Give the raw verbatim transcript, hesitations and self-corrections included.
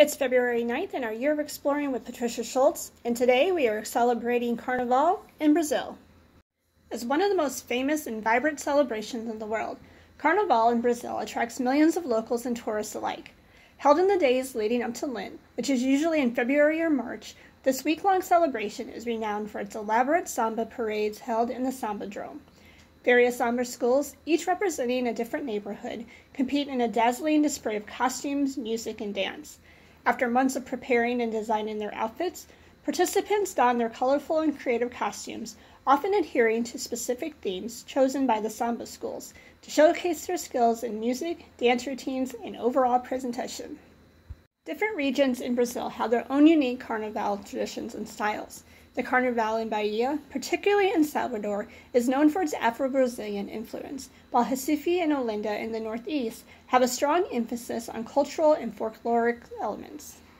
It's February ninth in our Year of Exploring with Patricia Schultz, and today we are celebrating Carnival in Brazil. As one of the most famous and vibrant celebrations in the world, Carnival in Brazil attracts millions of locals and tourists alike. Held in the days leading up to Lent, which is usually in February or March, this week-long celebration is renowned for its elaborate samba parades held in the Sambadrome. Various samba schools, each representing a different neighborhood, compete in a dazzling display of costumes, music, and dance. After months of preparing and designing their outfits, participants don their colorful and creative costumes, often adhering to specific themes chosen by the samba schools to showcase their skills in music, dance routines, and overall presentation. Different regions in Brazil have their own unique Carnival traditions and styles. The Carnival in Bahia, particularly in Salvador, is known for its Afro-Brazilian influence, while Recife and Olinda in the northeast have a strong emphasis on cultural and folkloric elements.